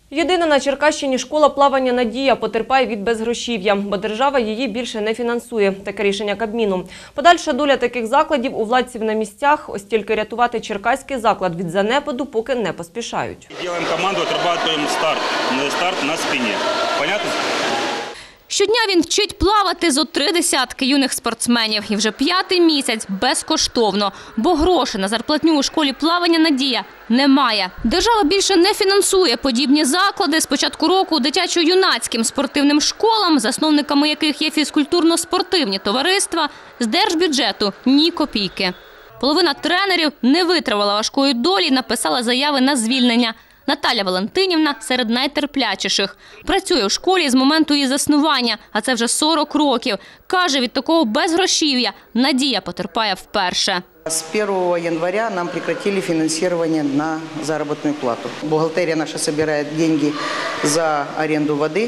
Єдина на Черкащині школа плавання «Надія» потерпає від безгрошів'я, бо держава її більше не фінансує. Таке рішення Кабміну. Подальша доля таких закладів у владців на місцях, ось тільки рятувати черкаський заклад від занепаду поки не поспішають. Робимо команду, отрабатуємо старт на спині. Понятно? Щодня він вчить плавати зо 30 юних спортсменів. І вже 5-й місяць безкоштовно. Бо грошей на зарплатню у школі плавання «Надія» немає. Держава більше не фінансує подібні заклади. З початку року дитячо-юнацьким спортивним школам, засновниками яких є фізкультурно-спортивні товариства, з держбюджету ні копійки. Половина тренерів не витримала важкої долі і написала заяви на звільнення. Наталя Валентинівна серед найтерплячіших. Працює у школі з моменту її заснування, а це вже 40 років. Каже, від такого безгрошів'я «Надія» потерпає вперше. С 1 января нам прекратили финансирование на заработную плату. Бухгалтерия наша собирает деньги за аренду воды.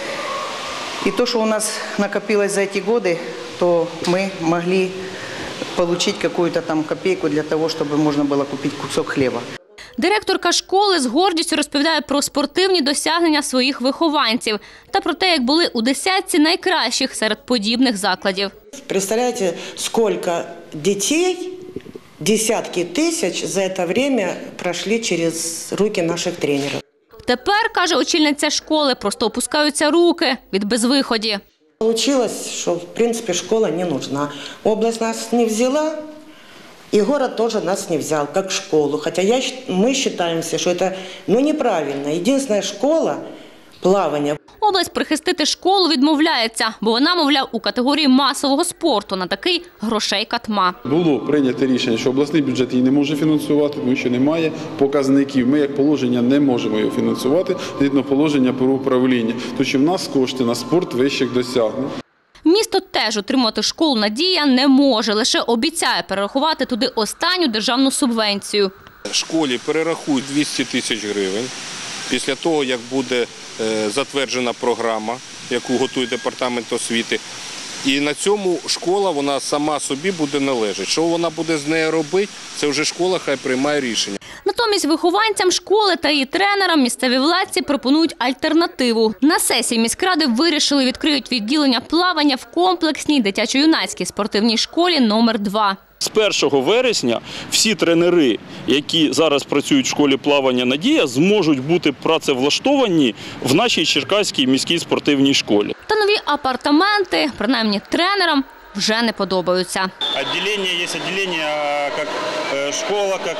И то, что у нас накопилось за эти годы, то мы могли получить какую-то там копейку для того, чтобы можно было купить кусок хлеба. Директорка школи з гордістю розповідає про спортивні досягнення своїх вихованців та про те, як були у десятці найкращих серед подібних закладів. Представляете, сколько детей, десятки тысяч за это время прошли через руки наших тренеров. Тепер, каже очільниця школи, просто опускаються руки від безвиході. Получилось, что в принципе школа не нужна. Область нас не взяла. И город тоже нас не взял, как школу. Хотя мы считаемся, что это неправильно. Единственная школа плавания. Область прихистити школу відмовляється, бо вона, мовляв, у категорії масового спорту. На такий грошей катма. Було прийнято рішення, що обласний бюджет її не може фінансувати, тому що немає показників. Ми, як положення, не можемо його фінансувати, згідно положення про управління. Тому що в нас кошти на спорт вищих досягнень. Місто теж отримати школу «Надія» не може, лише обіцяє перерахувати туди останню державну субвенцію. Школі перерахують 200 тисяч гривень після того, як буде затверджена програма, яку готує департамент освіти. І на цьому школа, вона сама собі буде належати. Що вона буде з нею робити, це вже школа хай приймає рішення. Натомість вихованцям школи та її тренерам місцеві владці пропонують альтернативу. На сесії міськради вирішили відкриють відділення плавання в комплексній дитячо-юнацькій спортивній школі номер 2. З 1 вересня всі тренери, які зараз працюють в школі плавання «Надія», зможуть бути працевлаштовані в нашій Черкаській міській спортивній школі. Та нові апартаменти, принаймні тренерам, вже не подобаються. Відділення є відділення, як школа, як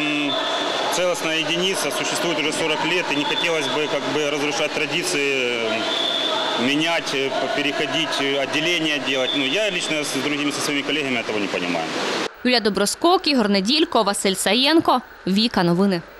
цілісна єдиниця, существує вже 40 років, і не хотілося б розрушати традиції, менять, переходить, отделение делать. Я лично с другими своими коллегами этого не понимаю. Юлія Доброскок, Ігор Неділько, Василь Саєнко. Віка Новини.